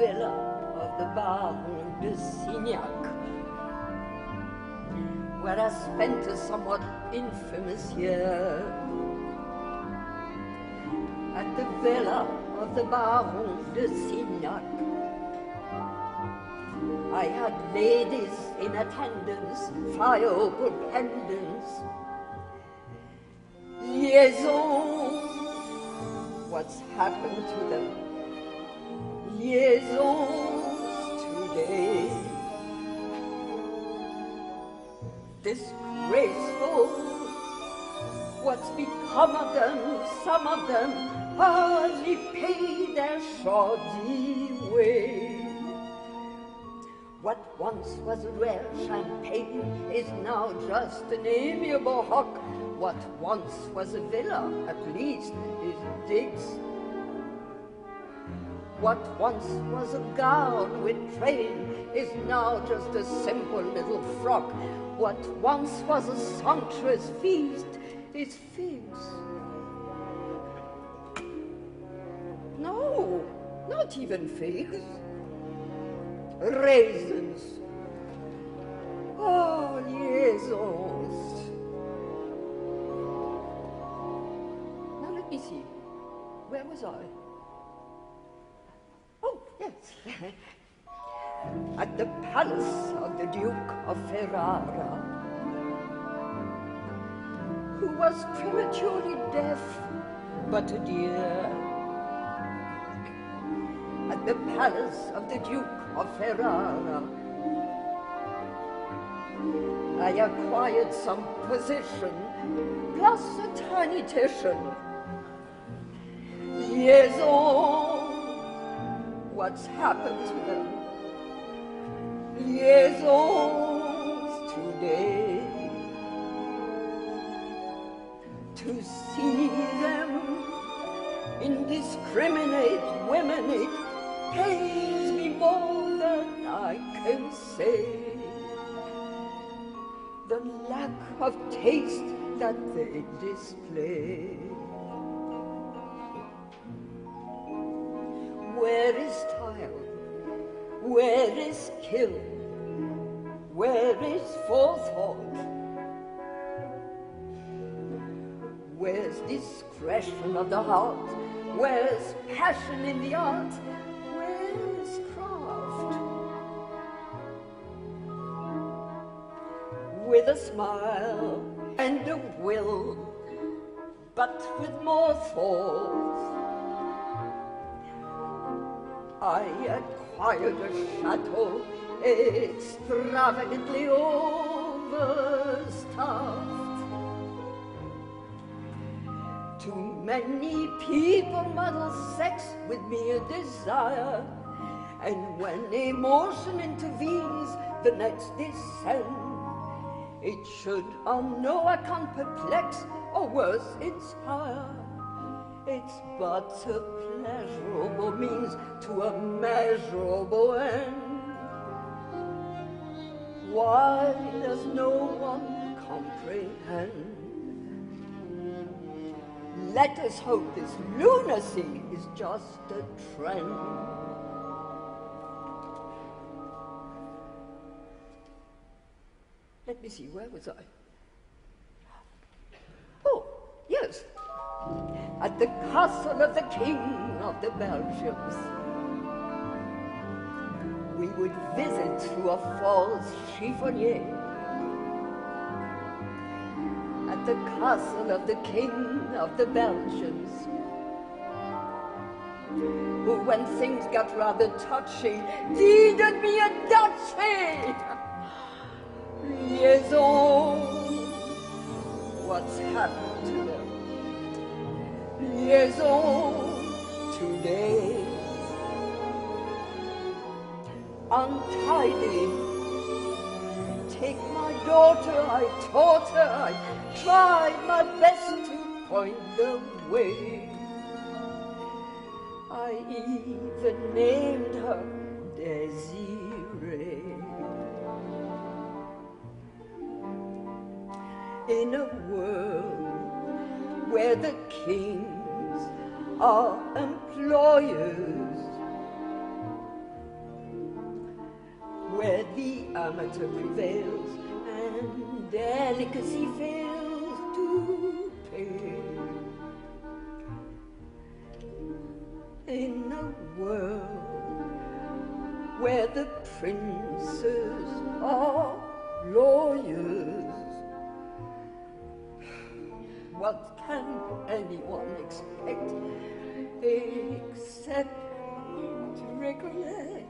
villa of the Baron de Signac, where I spent a somewhat infamous year. At the villa of the Baron de Signac, I had ladies in attendance, fire pendants. Liaisons, what's happened to them? Liaisons today. Disgraceful, what's become of them? Some of them hardly pay their shoddy way. What once was rare champagne is now just an amiable hock. What once was a villa, at least, is digs. What once was a gown with train is now just a simple little frock. What once was a sumptuous feast is figs. No, not even figs. Raisins. Oh, liaisons. Now let me see. Where was I? Oh, yes. At the palace of the Duke of Ferrara, who was prematurely deaf, but a dear. At the palace of the Duke of Ferrara, I acquired some position, plus a tiny titian. Liaisons, what's happened to them? Liaisons today. To see them indiscriminate women, it pains me more than I can say. The lack of taste that they display. Where is style? Where is skill? Where is forethought? Where's discretion of the heart? Where's passion in the art? Where's craft? With a smile and a will, but with more thought, I acquired a chateau extravagantly overstuffed. Too many people muddle sex with mere desire, and when emotion intervenes, the nets descend. It should on no account perplex, or worse, inspire. It's but a pleasurable means to a measurable end. Why does no one comprehend? Let us hope this lunacy is just a trend. Let me see, where was I? Oh, yes. At the castle of the King of the Belgians. We would visit through a false chiffonnier. At the castle of the King of the Belgians, who, when things got rather touchy, deeded me a duchy. Liaisons, what's happened to them? Liaisons today. Untidy. Take my daughter, I taught her, I tried my best to point the way. I even named her Desiree. In a world where the kings are employers, where the amateur prevails and delicacy fails to pay. In a world where the princes are lawyers, what can anyone expect except to recollect